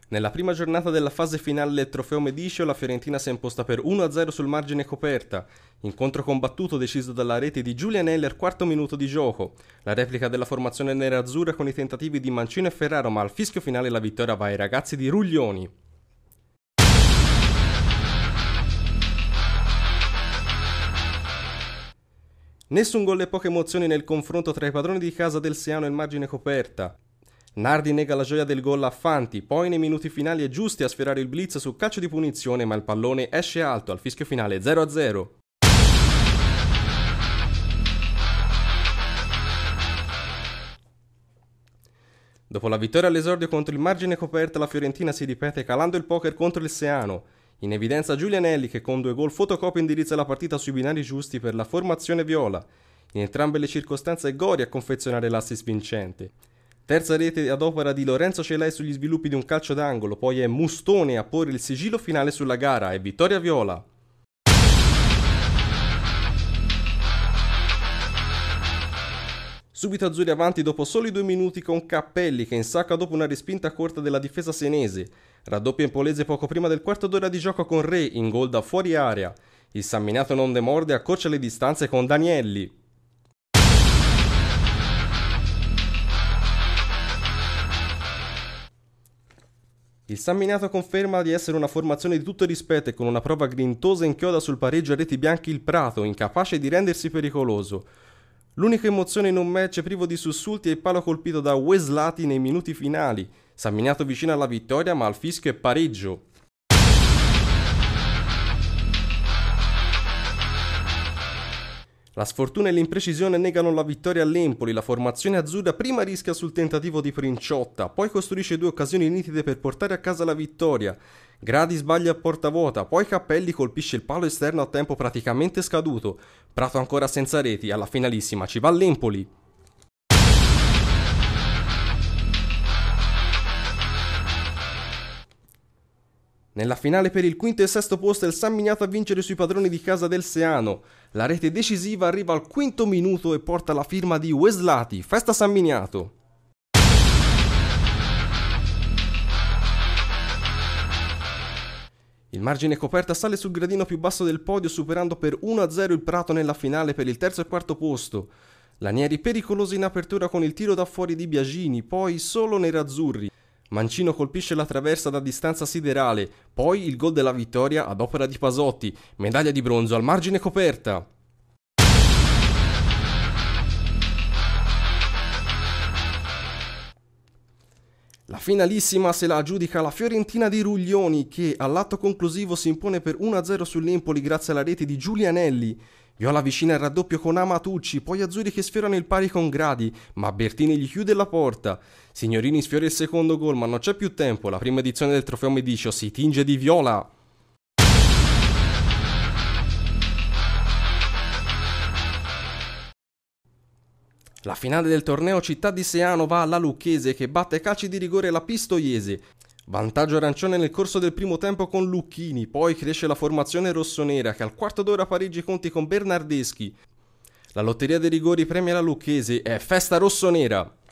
Nella prima giornata della fase finale del Trofeo Medicio, la Fiorentina si è imposta per 1-0 sul margine coperta. Incontro combattuto deciso dalla rete di Giulianelli al quarto minuto di gioco. La replica della formazione nerazzurra con i tentativi di Mancino e Ferraro, ma al fischio finale la vittoria va ai ragazzi di Ruglioni. Nessun gol e poche emozioni nel confronto tra i padroni di casa del Seano e il margine coperta. Nardi nega la gioia del gol a Fanti, poi nei minuti finali è giusti a sferrare il blitz su calcio di punizione, ma il pallone esce alto al fischio finale 0-0. Dopo la vittoria all'esordio contro il margine coperta, la Fiorentina si ripete calando il poker contro il Seano. In evidenza Giulianelli che con 2 gol fotocopia indirizza la partita sui binari giusti per la formazione viola. In entrambe le circostanze è Gori a confezionare l'assist vincente. Terza rete ad opera di Lorenzo Celai sugli sviluppi di un calcio d'angolo, poi è Mustone a porre il sigillo finale sulla gara e vittoria viola. Subito azzurri avanti dopo soli 2 minuti con Cappelli che insacca dopo una respinta corta della difesa senese. Raddoppia Empolese poco prima del quarto d'ora di gioco con Re in gol da fuori area. Il San Miniato non demorde e accorcia le distanze con Danielli. Il San Miniato conferma di essere una formazione di tutto rispetto e con una prova grintosa inchioda sul pareggio a reti bianchi il Prato, incapace di rendersi pericoloso. L'unica emozione in un match privo di sussulti è il palo colpito da Weslati nei minuti finali. San Miniato vicino alla vittoria, ma al fischio è pareggio. La sfortuna e l'imprecisione negano la vittoria all'Empoli. La formazione azzurra prima rischia sul tentativo di Princiotta, poi costruisce 2 occasioni nitide per portare a casa la vittoria. Gradi sbaglia a porta vuota, poi Cappelli colpisce il palo esterno a tempo praticamente scaduto. Prato ancora senza reti, alla finalissima ci va l'Empoli. Nella finale per il quinto e sesto posto è il San Miniato a vincere sui padroni di casa del Seano. La rete decisiva arriva al quinto minuto e porta la firma di Weslati. Festa San Miniato! Il margine coperta sale sul gradino più basso del podio superando per 1-0 il Prato nella finale per il terzo e quarto posto. Lanieri pericoloso in apertura con il tiro da fuori di Biagini, poi solo nerazzurri. Mancino colpisce la traversa da distanza siderale, poi il gol della vittoria ad opera di Pasotti, medaglia di bronzo al margine coperta. La finalissima se la aggiudica la Fiorentina di Ruglioni che all'atto conclusivo si impone per 1-0 sull'Empoli grazie alla rete di Giulianelli. Viola vicina al raddoppio con Amatucci, poi azzurri che sfiorano il pari con Gradi, ma Bertini gli chiude la porta. Signorini sfiora il secondo gol, ma non c'è più tempo, la prima edizione del Trofeo Medicio si tinge di viola. La finale del torneo Città di Seano va alla Lucchese che batte calci di rigore la Pistoiese. Vantaggio arancione nel corso del primo tempo con Lucchini, poi cresce la formazione rossonera che al quarto d'ora pareggia i conti con Bernardeschi. La lotteria dei rigori premia la Lucchese, è festa rossonera.